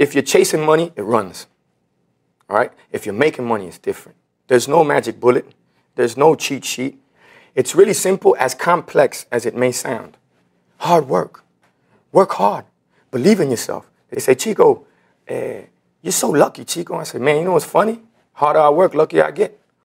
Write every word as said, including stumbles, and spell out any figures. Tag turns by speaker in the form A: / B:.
A: if you're chasing money, it runs. All right? If you're making money, it's different. There's no magic bullet. There's no cheat sheet. It's really simple, as complex as it may sound. Hard work. Work hard. Believe in yourself. They say, Chico, uh, you're so lucky, Chico. I say, man, you know what's funny? Harder I work, luckier I get.